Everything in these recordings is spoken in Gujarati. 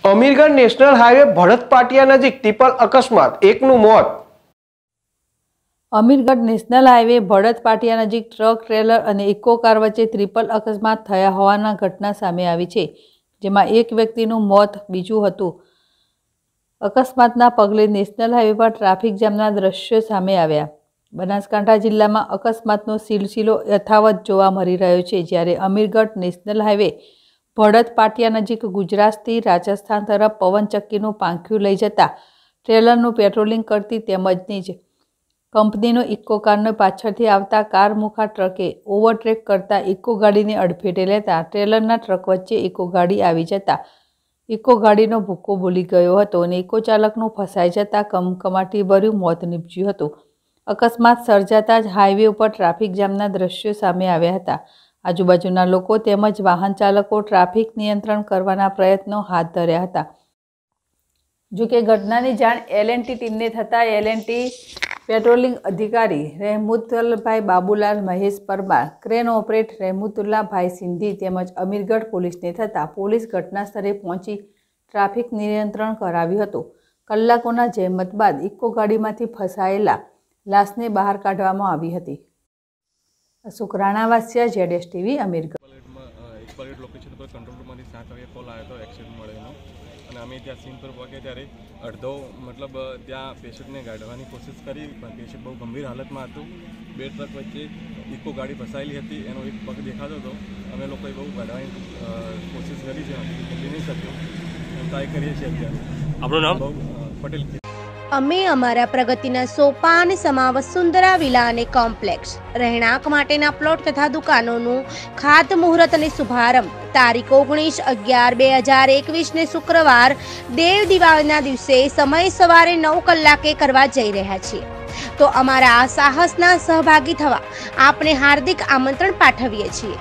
અમીરગઢ નેશનલ હાઈવે ભડત પાટિયા નજીક ટ્રિપલ અકસ્માત, એકનું મોત। અમીરગઢ નેશનલ હાઈવે ભડત પાટિયા નજીક ટ્રક ટ્રેલર અને ઇકો કાર વચ્ચે ટ્રિપલ અકસ્માત થયા હોવાના ઘટના સામે આવી છે, જેમાં એક વ્યક્તિનું મોત બીજું હતું। અકસ્માતના પગલે નેશનલ હાઈવે પર ટ્રાફિક જામના દ્રશ્યો સામે આવ્યા। બનાસકાંઠા જિલ્લામાં અકસ્માતનો સિલસિલો યથાવત જોવા મળી રહ્યો છે, જ્યારે અમીરગઢ નેશનલ હાઈવે ભડત પાટિયા નજીક ગુજરાતથી રાજસ્થાન તરફ પવનચક્કીનું પાંખ્યું લઈ જતા ટ્રેલરનું પેટ્રોલિંગ કરતી તેમજની જ કંપનીનો ઇકો કારને પાછળથી આવતા કાર મુખા ટ્રકે ઓવરટેક કરતા ઇકો ગાડીને અડફેટે લેતા ટ્રેલરના ટ્રક વચ્ચે ઇકો ગાડી આવી જતા ઇકો ગાડીનો ભૂક્કો બોલી ગયો હતો અને ઇકો ચાલકનું ફસાઈ જતા કમકમાટીભર્યું મોત નીપજ્યું હતું। અકસ્માત સર્જાતા જ હાઈવે ઉપર ટ્રાફિક જામના દ્રશ્યો સામે આવ્યા હતા। આજુબાજુના લોકો તેમજ વાહન ચાલકો ટ્રાફિક નિયંત્રણ કરવાના પ્રયત્નો હાથ ધર્યા હતા। જોકે ઘટનાની જાણ L&T ટીમને થતાં L&T પેટ્રોલિંગ અધિકારી રહેમતુલ્લાભાઈ બાબુલાલ મહેશ પરમાર, ક્રેન ઓપરેટર રહેમતુલ્લાભાઈ સિંધી તેમજ અમીરગઢ પોલીસને થતાં પોલીસ ઘટના સ્થળે પહોંચી ટ્રાફિક નિયંત્રણ કરાવ્યું હતું। કલાકોના જહેમત બાદ ઇકો ગાડીમાંથી ફસાયેલા લાશને બહાર કાઢવામાં આવી હતી। અશોક રાણાવાસિયા, ZSTV, અમીરગઢ। લોકેશન પર કંટ્રોલ રૂમમાંથી 7 વાગે કોલ આવ્યો હતો એક્સિડન્ટ મળેલો અને અમે ત્યાં સીન પર પહોંચ્યા ત્યારે અડધો ત્યાં પેશન્ટને ગાળવાની કોશિશ કરી, પણ પેશન્ટ બહુ ગંભીર હાલતમાં હતું। બે ટ્રક વચ્ચે ઇકો ગાડી ફસાયેલી હતી, એનો એક પગ દેખાતો હતો। અમે લોકોએ બહુ ગાળવાની કોશિશ કરી છે, નીકળી નહીં શક્યો, ટ્રાય કરીએ છીએ અત્યારે। આપણું નામ? પટેલ। અમે અમારા પ્રગતિના સોપાન સમા વસુંધરા વિલા અને કોમ્પ્લેક્સ રહેણાંક માટેના પ્લોટ તથા દુકાનોનું ખાતમુહૂર્ત અને શુભારંભ તારીખ 19/11/2021 ને શુક્રવાર દેવ દિવાળીના દિવસે સમય સવારે 9 કલાકે કરવા જઈ રહ્યા છીએ। તો અમારા આ સાહસના સહભાગી થવા આપને હાર્દિક આમંત્રણ પાઠવીએ છીએ।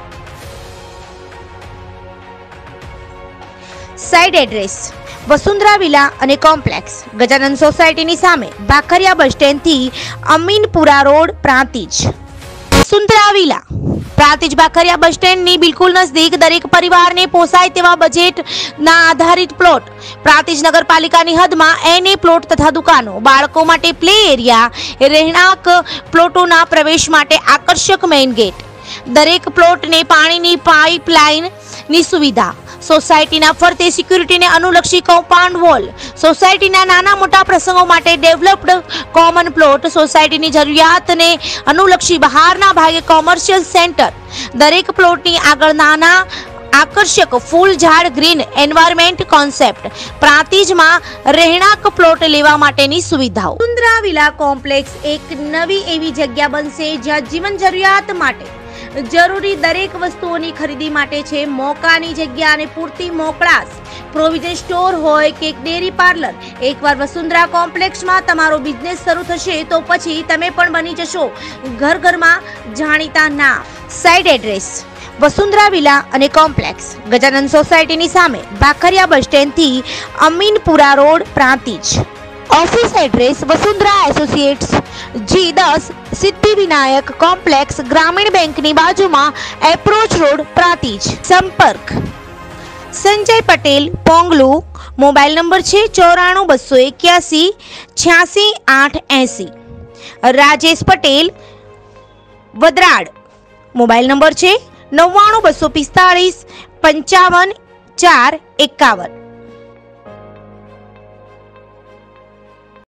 સાઇટ એડ્રેસ: વસુંધરા વિલા અને કોમ્પ્લેક્સ, ગજાનંદ સોસાયટીની સામે, ભાખરિયા બસ સ્ટેન્ડથી Aminpura road, Prantij. Vasundhara villa Prantij Bhakhariya bus સ્ટેન્ડની બિલકુલ નજદીક દરેક પરિવારને પોસાય તેવા બજેટના આધારિત પ્લોટ, પ્રાંતિજ નગરપાલિકાની હદમાં NA પ્લોટ તથા દુકાનો, બાળકો માટે પ્લે એરિયા, રહેણાંક પ્લોટોના પ્રવેશ માટે આકર્ષક મેઇન ગેટ, દરેક પ્લોટને પાણીની પાઇપલાઇનની સુવિધા, સોસાયટીના ફરતે સિક્યુરિટીને અનુલક્ષી કમ્પાઉન્ડ વોલ, સોસાયટીના નાના મોટા પ્રસંગો માટે ડેવલપ્ડ કોમન પ્લોટ, સોસાયટીની જરૂરિયાતને અનુલક્ષી બહારના ભાગે કોમર્શિયલ સેન્ટર, દરેક પ્લોટની આગળ નાના આકર્ષક ફૂલ ઝાડ ગ્રીન એન્વાયરમેન્ટ કોન્સેપ્ટ, પ્રાંતિજમાં રહેણાંક પ્લોટ લેવા માટેની સુવિધાઓ। વસુંધરા વિલા કોમ્પ્લેક્સ એક નવી એવી જગ્યા બનશે જ્યાં જીવન જરૂરિયાત માટે જરૂરી દરેક વસ્તુઓની ખરીદી માટે છે મોકાની જગ્યા અને પૂરતી મોકળાશ। પ્રોવિઝન સ્ટોર હોય કે ડેરી પાર્લર, એકવાર વસુંધરા કોમ્પ્લેક્સમાં તમારો બિઝનેસ શરૂ થશે તો પછી તમે પણ બની જશો ઘરમાં જાણીતા નામ। સાઇટ એડ્રેસ: વસુંધરા વિલા અને કોમ્પ્લેક્સ, ગજાનંદ સોસાયટીની સામે, ભાખરિયા બસ સ્ટેન્ડથી Aminpura road, Prantij. Office address: Vasundhara associates, G10, Siddhivinayak complex, ગ્રામીણ બેંકની બાજુમાં, એપ્રોચ રોડ, પ્રાંતિજ। સંપર્ક: સંજય પટેલ, પોંગલુ, મોબાઈલ નંબર છે 94 281 86 880। રાજેશ પટેલ, વદરાડ, મોબાઈલ નંબર છે 99 245 55 4 51।